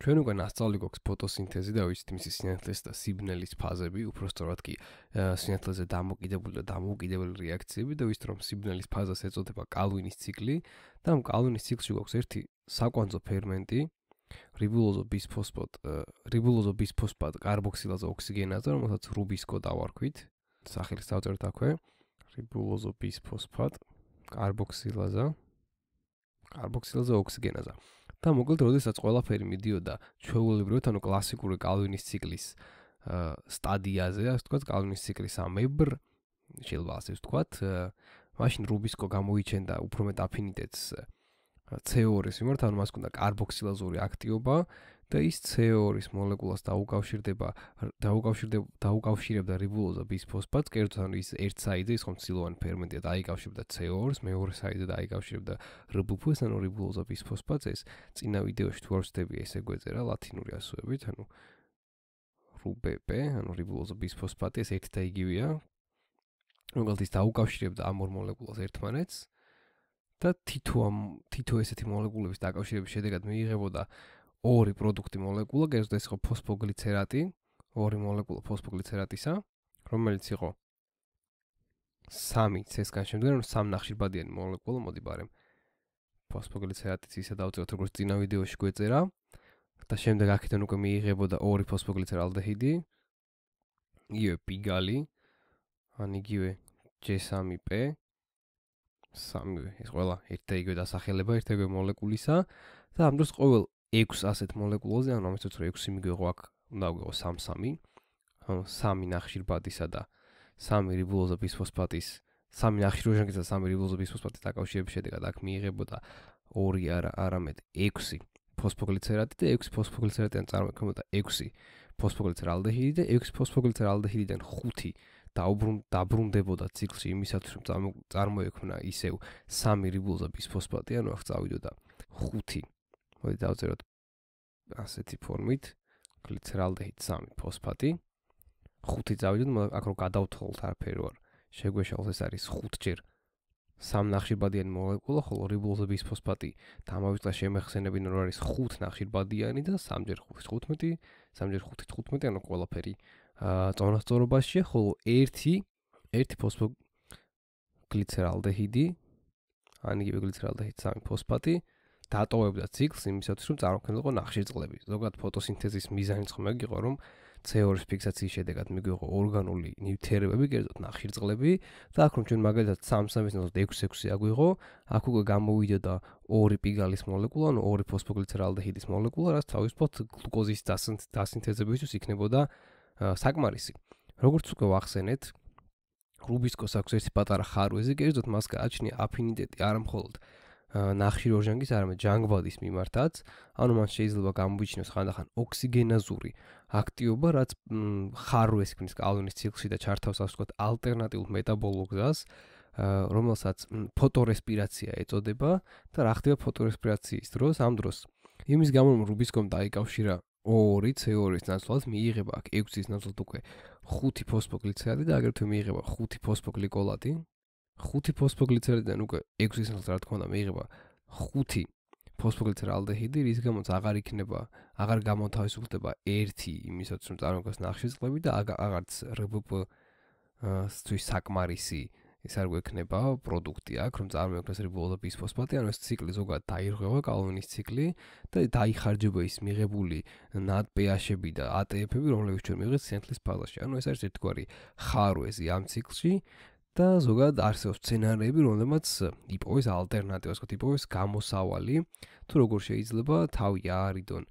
ჩვენ უკვე ნასწავლი გვაქვს ფოტოსინთეზი და ვიცით მისი სინათლის და სიბნელის ფაზები, უпростоრად კი სინათლეზე დამოკიდებული და დამოუკიდებელი რეაქციები და ვიცით რომ სიბნელის ფაზას ეწოდება კალვინის ციკლი და ამ კალვინის ციკლში გვაქვს ერთი საკვანძო ფერმენტი, რიბულოზო ბისფოსფატ კარბოქსილაზე ოქსიგენაზე, რომელსაც რუბისკო დავარქვით. სახელის დავწერთ აქვე. რიბულოზო ბისფოსფატ კარბოქსილაზე ოქსიგენაზე. და მოკლედ, როდესაც ყველაფერი მიდიოდა ჩვეულებრივად, ანუ კლასიკური კალვინის ციკლის სტადიაზე, ასე ვთქვათ, კალვინის ციკლის ამებრ, შეიძლება ასე ვთქვათ, მაშინ რუბისკო გამოიჩენდა უფრო მეტ აფინიტეტს CO2-ის მიმართ, ანუ მას ჰქონდა კარბოქსილაზური აქტივობა და ის CO2-ის მოლეკულას დაუკავშირებდა რიბულოზა ბისფოსფატს, კერძოდ ანუ ის ერთ საიდზე ის ხომ ცილოვანი ფერმენტია, დაიკავშირებდა CO2-ს, მეორე საიდზე დაიკავშირებდა RBP-ს, ანუ რიბულოზა ბისფოსფატს, ეს წინა ვიდეოში თუ არ ვცდები ესე გვეწერა ლათინური ასოებით, ანუ RBP, ანუ რიბულოზა ბისფოსფატი, ეს ერთი და იგივეა. მოკლედ ის დაუკავშირებდა ამ ორ მოლეკულას ერთმანეთს და თითო ესეთი მოლეკულების დაკავშირების შედეგად მიიღებოდა ორი პროდუქტი მოლეკულა, კერძოდ ეს იყო ფოსფოგლიცერატი, ორი მოლეკულა ფოსფოგლიცერატისა, რომელიც იყო 3 C-სგან შემდგარი, ანუ 3 ნახშირბადიანი მოლეკულა, მოდი ბარემ ფოსფოგლიცერატიც ისე დავწეროთ, როგორც წინა ვიდეოში გვეწერა და შემდეგ აქედან უკვე მიიღებოდა ორი ფოსფოგლიცერალდეჰიდი, იგივე პიგალი, ან იგივე G3P, სამივე ეს ყველა ერთ და იგივე დასახელება, ერთ და იგივე მოლეკულისა და ამ დროს ყოველ 6 ასეთ მოლეკულაზე, ანუ ამისთვის რომ 6 მიგვიღო აქ, უნდა გვიღო 3-3, ანუ 3 ნახშირბადისა და 3 რიბულოზა ბისფოსფატის, 3 ნახშირორჟანგისა და 3 რიბულოზა ბისფოსფატის დაკავშირების შედეგად აქ მიიღებოდა 2 არამედ 6 ფოსფოგლიცერატი და 6 ფოსფოგლიცერატიდან წარმოიქმნებოდა 6 ფოსფოგლიცერალდეჰიდი და 6 ფოსფოგლიცერალდეჰიდიდან 5 დაბრუნდებოდა ციკლში იმისათვის რომ წარმოექმნა ისევ 3 რიბულოზა ბისფოსფატი, ანუ აქ წავიდოდა 5. მოდი დავწეროთ ასეთი ფორმით, გლიცერალდეჰიდ 3 ფოსფატი. 5 წავიდოთ, აქ რომ გადავთვალოთ არაფერი არ შეგვეშალოს, ეს არის 5-ჯერ 3 ნახშირბადიანი მოლეკულა, ხოლო რიბულოზა ბისფოსფატი და ამავე წელს შემეხსენებინა რომ არის 5 ნახშირბადიანი და 3-ჯერ 5 15, 3-ჯერ 5 15, ანუ ყველაფერი წონასწორობაშია, ხოლო ერთი ფოსფოგლიცერალდეჰიდი, ან იგივე გლიცერალდეჰიდ 3 ფოსფატი დატოვებდა ციკლს იმისათვის რომ წარმოქმნილიყო ნახშირწყლები. ზოგადად ფოტოსინთეზის მიზანიც ხომ იყო რომ CO2-ის ფიქსაციის შედეგად მიგვიღო ორგანული ნივთიერებები, კერძოდ ნახშირწყლები და აქ რომ ჩვენ მაგალითად 3-3-ის ნაცვლად 6-6 აგვიღო, აქ უკვე გამოვიდოდა 2 პიგალის მოლეკულა, ანუ 2 ფოსფოგლიცერალდეჰიდის მოლეკულა, რაც თავისუფლად გლუკოზის დასინთეზებისთვის იქნებოდა საკმარისი. როგორც უკვე ვახსენეთ, რუბისკოს აქვს ერთი პატარა ხარვეზი, კერძოდ მას გააჩნია აფინიტეტი არა მხოლოდ ნახშირორჟანგის, არამედ ჟანგბადის მიმართაც, ანუ მან შეიძლება გამოვიჩინოს ხანდახან ოქსიგენაზური აქტივობა, რაც ხარვეს ქმნის კალვინის ციკლში და ჩართავს ასე ვთქვათ ალტერნატიულ მეტაბოლურ გზას, რომელსაც ფოტორესპირაცია ეწოდება და რა ხდება ფოტორესპირაციის დროს, ამ დროს იმის გამო რომ რუბისკომ დაიკავშირა 2 CO2-ის ნაცვლად მიიღება აქ 6-ის ნაცვლად უკვე 5 ფოსფოგლიცერატი და აგრეთვე მიიღება 5 ფოსფოგლიკოლადი. 5 ფოსფოგლიცერატიდან უკვე 6-ის ნაცვლად რა თქმა უნდა მიიღება 5 ფოსფოგლიცერალდეჰიდი, რის გამოც აღარ გამოთავისუფლდება ერთი იმისათვის რომ წარმოქმნას ნახშირწყლები და აღარც RBP-ს საკმარისი ის არ გვექნება პროდუქტი აქ, რომ წარმოექმნას რიბულოზა ბისფოსფატი, ანუ ეს ციკლი ზოგადად დაირღვევა კალვინის ციკლი და დაიხარჯება ის მიღებული NADPH-ები და ATF-ები, რომლებიც ჩვენ მივიღეთ სინათლის ფაზაში. ანუ ეს არის ერთგვარი ხარვეზი ამ ციკლში და ზოგადად არსებობს სცენარები, რომლებიც იპოვეს ალტერნატივას, ვთქვათ, იპოვეს გამოსავალი, თუ როგორ შეიძლება თავი აარიდონ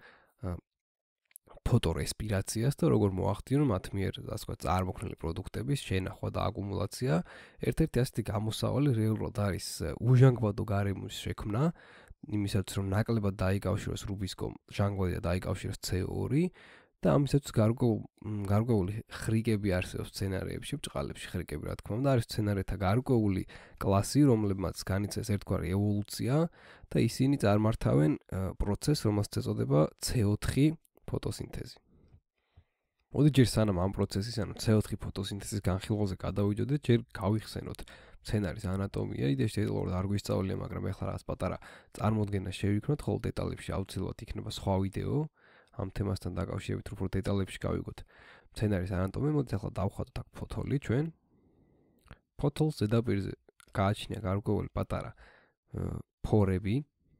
ფოტორესპირაციას და როგორ მოახდინონ მათ მიერ, ასე ვთქვათ, წარმოქმნილი პროდუქტების შენახვა და აკუმულაცია. ერთ-ერთი ასეთი გამოსავალი რეალურად არის უჟანგბადო გარემოს შექმნა, იმისათვის რომ ნაკლებად დაიკავშიროს რუბისკომ ჟანგბადი და დაიკავშიროს CO2 და ამისათვის გარკვეული ხრიკები არსებობს სცენარებში, ბჭყალებში ხრიკები რა თქმა უნდა, არის სცენარეთა გარკვეული კლასი, რომლებმაც განიცეს ერთგვარი ევოლუცია და ისინი წარმართავენ პროცესს, რომელსაც ეწოდება CO4 ფოტოსინთეზი. მოდი ჯერ სანამ ამ პროცესის, ანუ CO4 ფოტოსინთეზის განხილვაზე გადავიდოდეთ, ჯერ გავიხსენოთ სცენარის ანატომია, იდეაში დეტალურად არ გვისწავლია, მაგრამ ეხლა რაღაც პატარა წარმოდგენა შევიქნოთ, ხოლო დეტალებში აუცილებლად იქნება სხვა ვიდეო, ამ თემასთან დაკავშირებით უფრო დეტალებში გავიგოთ მცენარის ანატომია. მოდით ახლა დავხატოთ აქ ფოთოლი ჩვენ. ფოთოლს ზედაპირზე გააჩნია გარკვეული პატარა ფორები.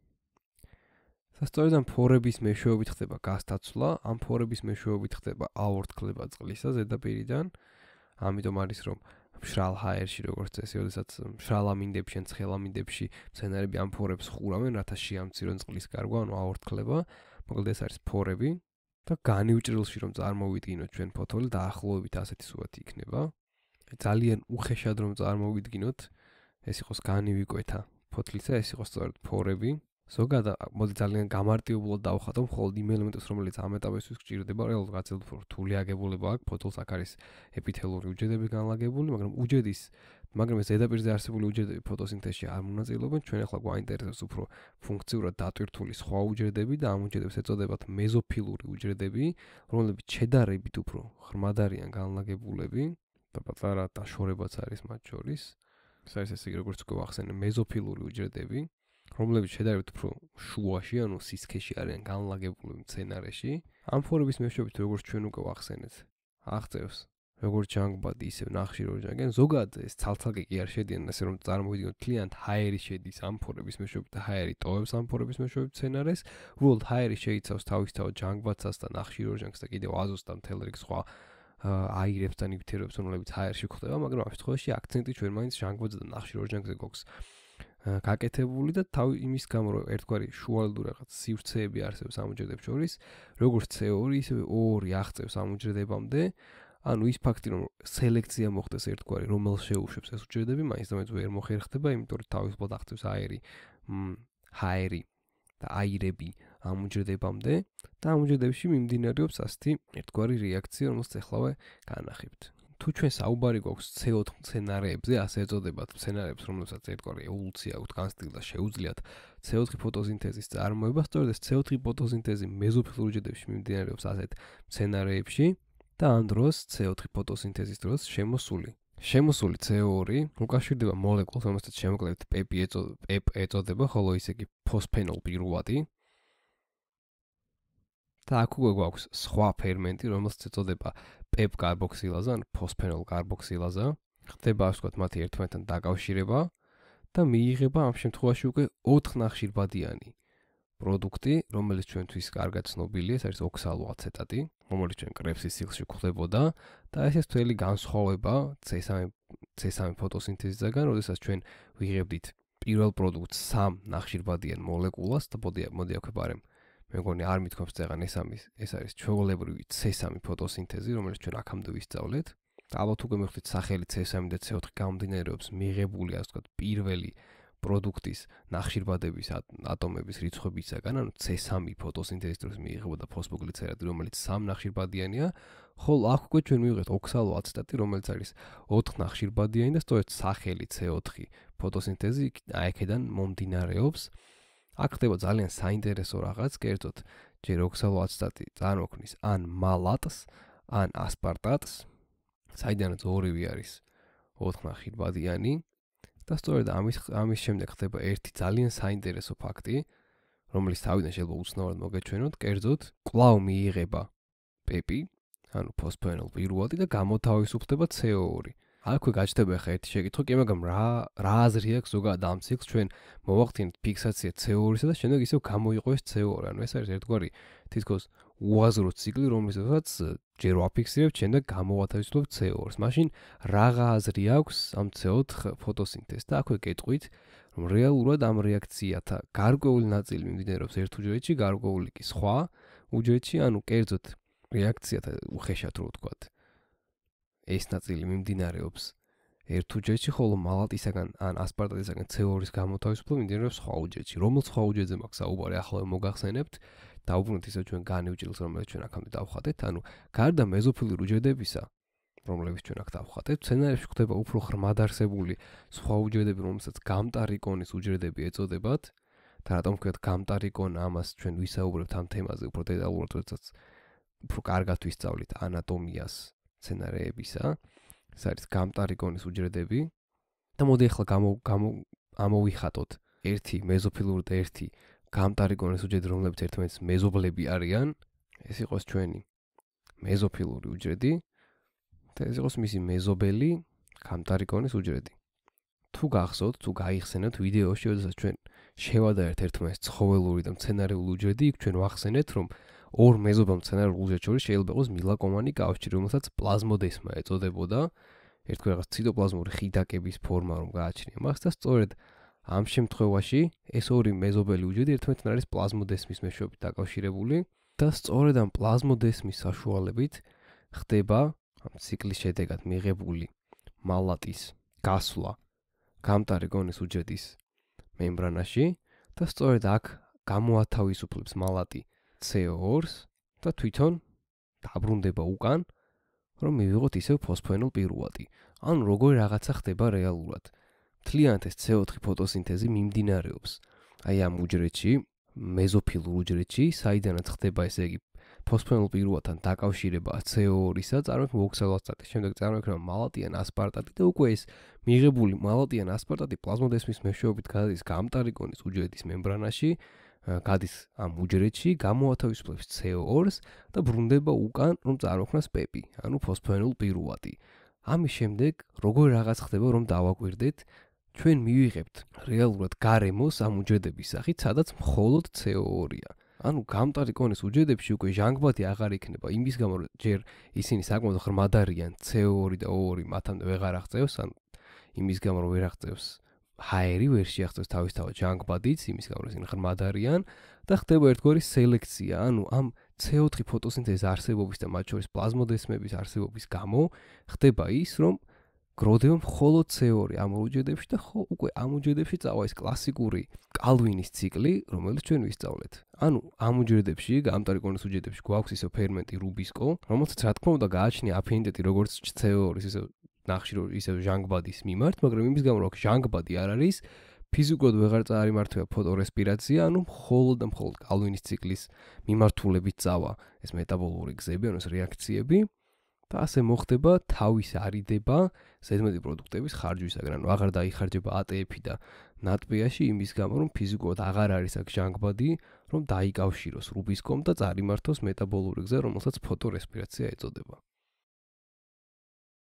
სწორედ ამ ფორების მეშვეობით ხდება გასტაცვლა, ამ ფორების მეშვეობით ხდება აორთქლება წყლისა ზედაპირიდან. ამიტომ არის რომ მშრალ ჰაერში როგორც წესი, როდესაც მშრალ ამინდებში ან ცხელ ამინდებში მცენარები ამ ფორებს ხურავენ, რათა შეამცირონ წყლის გარგვა, ანუ აორთქლება. მოკლედ ეს არის ფორები და განივჭრილში რომ წარმოვიდგინოთ ჩვენ ფოთოლი, დაახლოებით ასეთი სურათი იქნება. ძალიან უხეშად რომ წარმოვიდგინოთ, ეს იყოს განივი კვეთა ფოთლისა, ეს იყოს სწორედ ფორები. ზოგადად მოდი ძალიან გამარტივებულად დავხატო მხოლოდ იმ ელემენტებს, რომელიც ამ ეტაპისთვის გჭირდება, რეალურად გაცილებით უფრო რთული აგებულება აქვს. ფოთოლს აქ არის ეპითელური უჯრედები განლაგებული, მაგრამ ეს ზედაპირზე არსებული უჯრედები ფოტოსინთეზში არ მონაწილეობენ. ჩვენ ახლა გვაინტერესებს უფრო ფუნქციურად დატვირთული სხვა უჯრედები და ამ უჯრედებს ეწოდებათ მეზოფილური უჯრედები, რომლებიც შედარებით უფრო ღრმად არიან განლაგებულები და პატარა დაშორებაც არის მათ შორის. ეს არის ესე იგი, როგორც გვახსენე, მეზოფილური უჯრედები, რომლებიც შედარებით უფრო შუაში, ანუ სისქეში არიან განლაგებული მცენარეში. ამ ფორების მეშვეობით, როგორც ჩვენ უკვე ვახსენეთ, აღწევს როგორც ჯანგბადი, ისე ნახშირორჟანგენ. ზოგადად ეს ცალ-ცალკე კი არ შედიან, ასე რომ წარმოვიდგინოთ, მთლიანად ჰაერი შედის ამ ფორების მეშვეობით და ჰაერი ტოვებს ამ ფორების მეშვეობით მცენარეს. უბრალოდ ჰაერი შეიცავს თავისთავად ჯანგბადსაც და ნახშირორჟანგს და კიდევ აზოტს და მთელ რიგ სხვა აირებს და ნივთიერებებს, რომლებიც ჰაერში გვხვდება, მაგრამ ამ შემთხვევაში აქცენტი ჩვენ მაინც ჟანგბადზე და ნახშირორჟანგზე გვაქვს გაკეთებული და იმის გამო რომ ერთგვარი შუალედური რაღაც სივრცეები არსებობს ამ უჯრედებს შორის, როგორც CO2, ისევე O2 აღწევს ამ უჯრედებამდე. ანუ ის ფაქტი რომ სელექცია მოხდეს ერთგვარი, რომელიც შეუშვებს ეს უჯრედები, მაინც და მაინც ვერ მოხერხდება, იმიტომ რომ თავისუფლად აღწევს ჰაერი და აირები ამ უჯრედებამდე და ამ უჯრედებში მიმდინარეობს ასეთი ერთგვარი რეაქცია, რომელსაც ახლავე განახებთ. თუ ჩვენ საუბარი გვაქვს CO2 მცენარეებზე, ასე ეწოდებათ მცენარეებს, რომლებსაც ერთგვარი ევოლუცია აქვთ განსტილდა შეუძლიათ CO2 ფოტოსინთეზის წარმოება, სწორედ ეს CO2 ფოტოსინთეზი მეზოფილურ უჯრედებში მიმდინარეობს ასეთ მცენარეებში და ამ დროს CO2 ფოტოსინთეზის დროს შემოსული CO2 უკავშირდება მოლეკულს, რომელსაც შემოკლებით PEP ეწოდება, ხოლო ისე კი ფოსფენოლ პირუვადი. და აქ უკვე გვაქვს სხვა ფერმენტი, რომელსაც ეწოდება PEP კარბოქსილაზა, ან ფოსფენოლ კარბოქსილაზა. ხდება ასე ვთქვათ მათი ერთმანეთთან დაკავშირება და მიიღება ამ შემთხვევაში უკვე 4 ნახშირბადიანი პროდუქტი, რომელიც ჩვენთვის კარგად ცნობილია, ეს არის ოქსალოაცეტატი, რომელიც ჩვენ კრეფსის სიახლში გვხვდებოდა და ეს მთელი განსხვავება C3 ფოტოსინთეზისგან, როდესაც ჩვენ ვიღებდით პირველ პროდუქტს 3 ნახშირბადიან მოლეკულას და მოდი აქვე ბარემ მე მგონი არ მithქვამს წეგან ეს არის ჩვეულებრივი C3 ფოტოსინთეზი, რომელიც ჩვენ აქამდე ვისწავლეთ. და ალბათ უკვე მივხვდით სახელი C3 და CO2 გამომდინარეობს მიღებული, ასე ვთქვათ, პირველი პროდუქტის ნახშირბადების ატომების რიცხვებისაგან, ანუ C3 ფოტოსინთეზის დროს მიიღებოდა ფოსფოგლიცერადი, რომელიც 3 ნახშირბადიანია, ხოლო აქ უკვე ჩვენ მივიღეთ ოქსალოაცეტატი, რომელიც არის 4 ნახშირბადიანი და სწორედ სახელი CO2 ფოტოსინთეზი აქედან მომდინარეობს. აქ ხდება ძალიან საინტერესო რაღაც, კერძოდ ჯერ ოქსალოაცეტატი წარმოქმნის ან მალატს, ან ასპარტატს, საიდანაც ორივე არის 4 ნახშირბადიანი. და სწორედ ამის შემდეგ ხდება ერთი ძალიან საინტერესო ფაქტი, რომელიც თავიდან შეიძლება უცნაურად მოგეჩვენოთ, კერძოდ კვლავ მიიღება PEP, ანუ ფოსფენოლ პირუვადი და გამოთავისუფლდება CO2. აქვე გაჩნდება ხა ერთი შეკითხვა, კი მაგრამ რა აზრი აქვს ზოგადად ამ ციკლს, ჩვენ მოვახდინეთ ფიქსაცია CO2-სა და შემდეგ ისევ გამოიყვეს CO2. ანუ ეს არის ერთგვარი თითქოს უაზრო ციკლი, რომელსაც ჯერ ვაფიქსირებთ, შემდეგ გამოვათავისუფლებთ CO2-ს. მაშინ რაღა აზრი აქვს ამ CO2 ფოტოსინთეზს და აქვე გეტყვით, რომ რეალურად ამ რეაქციათა გარკვეული ნაწილი მიმდინარეობს ერთ უჯრედში, გარკვეული კი სხვა უჯრედში, ანუ კერძოდ რეაქციათა უხეშად რო ვთქვათ. ეს ნაწილი მიმდინარეობს ერთ უჯრედში, ხოლო მალატისაგან ან ასპარტატისაგან CO2-ის გამოთავისუფლება მიმდინარეობს სხვა უჯრედში. რომელ სხვა უჯრედზე მაქვს საუბარი, ახლა მოგახსენებთ. დაუბრუნდით ისევ ჩვენ განივჭრილს, რომელიც ჩვენ აქამდე დავხატეთ, ანუ გარდა მეზოფილურ უჯრედებისა, რომლებიც ჩვენ აქ დავხატეთ, მცენარეებში ხდება უფრო ღრმად არსებული სხვა უჯრედები, რომელსაც გამტარი კონის უჯრედები ეწოდებათ. და რატომ ვქვათ გამტარი კონა, ამას ჩვენ ვისაუბრებთ ამ თემაზე უფრო დეტალურად, როდესაც უფრო კარგად ვისწავლით ანატომიას მცენარეებისა. ეს არის გამტარი კონის უჯრედები. და მოდი ახლა ამოვიხატოთ ერთი მეზოფილური და ერთი გამტარი კონის უჯრედი, რომლებიც ერთმანეთს მეზობლები არიან. ეს იყოს ჩვენი მეზოფილური უჯრედი და ეს იყოს მისი მეზობელი გამტარიკონის უჯრედი. თუ გახსოვთ, თუ გაიხსენებთ ვიდეოში, როდესაც ჩვენ შევადარებთ ერთმანეთს ცხოველური და მცენარეული უჯრედი, იქ ჩვენ ვახსენეთ, რომ ორ მეზობელ მცენარულ უჯრედს შორის შეიძლება იყოს მილაკომანი კავშირი, რომელსაც პლაზმოდესმა ეწოდებოდა, ერთ რაღაც ციტოპლაზმური ხიდაკების ფორმა რომ გააჩნია მას და სწორედ ამ შემთხვევაში ეს ორი მეზობელი უჯრედი ერთმანეთთან არის პლაზმოდესმის მეშვეობით დაკავშირებული და სწორედ ამ პლაზმოდესმის საშუალებით ხდება ამ ციკლის შედეგად მიღებული მალატის გასვლა გამტარიკონის უჯრედის მემბრანაში და სწორედ აქ გამოათავისუფლებს მალატი CO2-ს და თვითონ დაბრუნდება უკან, რომ მივიღოთ ისევ ფოსფოენილ პირუატი. ანუ როგორი რაღაცა ხდება რეალურად. მთლიანად ეს CO4 ფოტოსინთეზი მიმდინარეობს აი ამ უჯრედში, მეზოფილურ უჯრედში, საიდანაც ხდება ესე იგი ფოსფოენილ პირუატთან დაკავშირება CO2-ისა, წარმოიქმნება ოქსალატატი, შემდეგ წარმოიქმნება მალატი ან ასპარტატი და უკვე ეს მიღებული მალატი ან ასპარტატი პლაზმოდესმის მეშვეობით გადის გამტარიკონის უჯრედის მემბრანაში, გადის ამ უჯრედში, გამოათავისუფლებს CO2-ს და ბრუნდება უკან, რომ წარმოქმნას პეპი, ანუ ფოსფოენილ პირუატი. ამის შემდეგ როგორი რაღაც ხდება, რომ დავაკვირდეთ, ჩვენ მივიღებთ რეალურად გარემოს ამ უჯრედების სახით, სადაც მხოლოდ CO2-ია. ანუ გამტარიკონის უჯრედებში უკვე ჟანგბადი აღარ იქნება, იმის გამო რომ ჯერ ისინი საკმაოდ ღრმად არიან, CO2 და O2 მათამდე ვეღარ აღწევს, ან იმის გამო რომ ვერ აღწევს ჰაერი ვერ შეახწევს თავისთავად ჟანგბადიც, იმის გამო რომ ისინი ღრმად არიან და ხდება ერთგვარი სელექცია, ანუ ამ CO4 ფოტოსინთეზის არსებობის და მათ შორის პლაზმოდესმების არსებობის გამო ხდება ის, რომ გროვდება მხოლოდ CO2 ამ უჯრედებში და უკვე ამ უჯრედებში წავა ის კლასიკური კალვინის ციკლი, რომელიც ჩვენ ვისწავლეთ. ანუ ამ უჯრედებში, გამტარიკონის უჯრედებში გვაქვს ისე ფერმენტი რუბისკო, რომელსაც რა თქმა უნდა გააჩნია აფინიტეტი როგორც CO2-ის ისე ნახშირო ისე ჟანგბადის მიმართ, მაგრამ იმის გამო რომ ჟანგბადი არ არის, ფიზიკურად ვეღარ წარიმართება ფოტორესპირაცია, ანუ მხოლოდ და მხოლოდ კალვინის ციკლის მიმართულებით წავა ეს მეტაბოლური გზები, ანუ ეს რეაქციები და ასე მოხდება თავის არიდება ზედმეტი პროდუქტების ხარჯვისაგან, ანუ აღარ დაიხარჯება ATF და ნატპეაში იმის გამო, რომ ფიზიკურად აღარ არის აქ ჟანგბადი, რომ დაიკავშიროს რუბისკომ და წარიმართოს მეტაბოლური გზა, რომელსაც ფოტორესპირაცია ეწოდება.